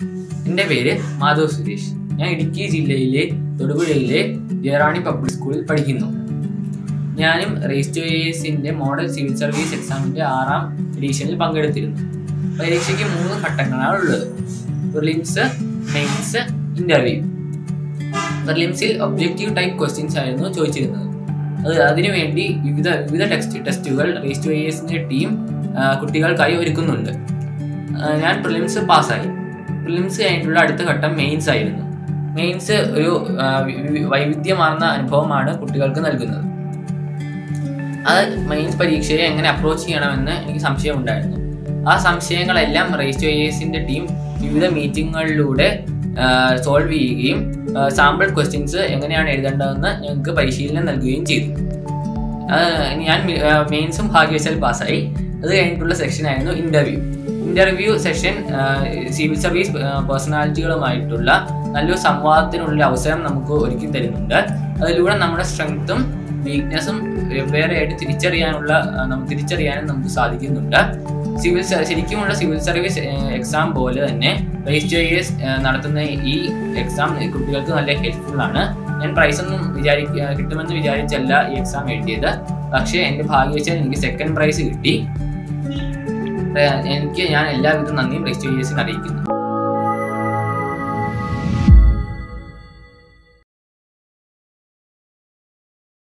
എൻ്റെ പേര് മാധവ് സുരേഷ്. ഞാൻ ഇടുക്കി ജില്ലയിലെ തൊടുപുഴയിലെ ജയറാണി പബ്ലിക് സ്കൂളിൽ പഠിക്കുന്നു. ഞാനും RACE2IAS മോഡൽ സിവിൽ സർവീസ് എക്സാമിൻ്റെ 6ാം എഡിഷനിൽ പങ്കെടുത്തിരുന്നു. പരീക്ഷയ്ക്ക് 3 ഘട്ടങ്ങളാണ് ഉള്ളത്: പ്രിലിംസ്, മെയിൻസ്, ഇൻ്റർവ്യൂ. പ്രിലിംസിൽ ഒബ്ജക്റ്റീവ് ടൈപ്പ് ക്വസ്റ്റ്യൻസ് ആയിരുന്നു ചോദിച്ചിരുന്നത്. അതിനുവേണ്ടി വിവിധ ടെസ്റ്റുകൾ RACE2IAS ടീം കുട്ടികൾക്കായി ഒരുക്കുന്നുണ്ട്. ഞാൻ പ്രിലിംസ് പാസ്സായി. പ്രിലിംസ് കഴിഞ്ഞിട്ടുള്ള അടുത്ത ഘട്ടം മെയിൻസ് ആയിരുന്നു. മെയിൻസ് ഒരു വൈവിധ്യമാർന്ന അനുഭവമാണ് കുട്ടികൾക്ക് നൽകുന്നത്. അത് മെയിൻസ് പരീക്ഷയെ എങ്ങനെ അപ്രോച്ച് ചെയ്യണമെന്ന് എനിക്ക് സംശയമുണ്ടായിരുന്നു. ആ സംശയങ്ങളെല്ലാം RACE2IAS ടീം വിവിധ മീറ്റിങ്ങുകളിലൂടെ സോൾവ് ചെയ്യുകയും സാമ്പിൾ ക്വസ്റ്റ്യൻസ് എങ്ങനെയാണ് എഴുതേണ്ടതെന്ന് ഞങ്ങൾക്ക് പരിശീലനം നൽകുകയും ചെയ്തു. ഞാൻ മെയിൻസും ഭാഗ്യവശാൽ പാസ്സായി. അത് കഴിഞ്ഞിട്ടുള്ള സെക്ഷനായിരുന്നു ഇൻ്റർവ്യൂ സെഷൻ. സിവിൽ സർവീസ് പേഴ്സണാലിറ്റികളുമായിട്ടുള്ള നല്ലൊരു സംവാദത്തിനുള്ള അവസരം നമുക്ക് ഒരുക്കി തരുന്നുണ്ട്. അതിലൂടെ നമ്മുടെ സ്ട്രെങ്ത്തും വീക്ക്നെസ്സും വെവ്വേറെയായിട്ട് തിരിച്ചറിയാനും നമുക്ക് സാധിക്കുന്നുണ്ട്. ശരിക്കുമുള്ള സിവിൽ സർവീസ് എക്സാം പോലെ തന്നെ RACE2IAS നടത്തുന്ന ഈ എക്സാം കുട്ടികൾക്ക് നല്ല ഹെൽപ്ഫുള്ളാണ്. ഞാൻ പ്രൈസൊന്നും കിട്ടുമെന്ന് വിചാരിച്ചല്ല ഈ എക്സാം എഴുതിയത്. പക്ഷേ എൻ്റെ ഭാഗ്യവശാൽ എനിക്ക് 2nd പ്രൈസ് കിട്ടി. ഞാൻ എല്ലാവിധ നന്ദിയും RACE2IAS അറിയിക്കുന്നു.